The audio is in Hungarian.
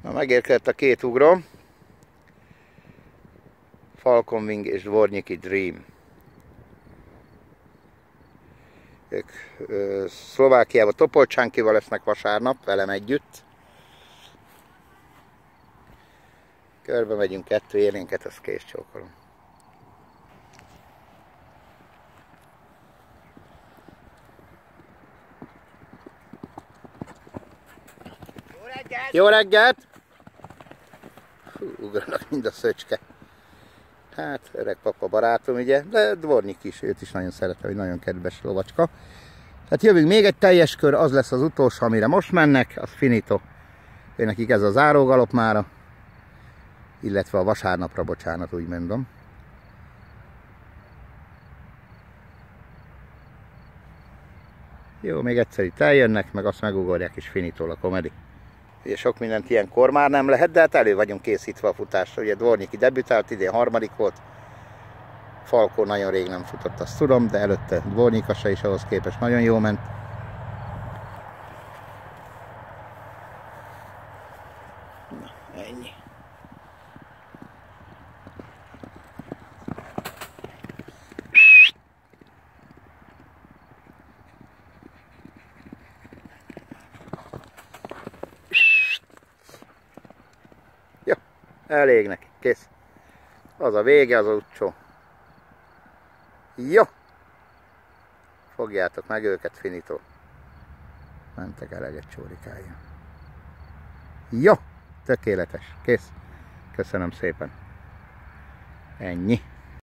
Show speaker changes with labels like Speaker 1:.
Speaker 1: Na, megérkezett a két ugrom. Falcon Wing és Dvornyiki Dream. Ők Szlovákiában Topolcsánkival lesznek vasárnap, velem együtt. Körbe megyünk 2 élénket, azt kész csókolom.
Speaker 2: Jó reggelt!
Speaker 1: Jó reggelt! Hú, ugranak mind a szöcske. Hát, öreg papa barátom, ugye, de Dvornyik is, őt is nagyon szeretem, hogy nagyon kedves lovacska. Hát jövünk még egy teljes kör, az lesz az utolsó, amire most mennek, az finito. Nekik ez a zárógalopmára, illetve a vasárnapra, bocsánat, úgy mondom. Jó, még egyszer itt eljönnek, meg azt megugorják, és finitól a komedi. Ugye sok mindent ilyenkor már nem lehet, de hát elő vagyunk készítve a futásra. Ugye Dvornyiki debütált, idén 3. volt. Falkó nagyon rég nem futott, azt tudom, de előtte Dvornyika se is ahhoz képest nagyon jó ment. Na, ennyi. Jó, elég neki, kész. Az a vége, az a utcsó. Jó! Fogjátok meg őket, finito. Mentek eleget csórikája. Jó! Tökéletes. Kész. Köszönöm szépen. Ennyi.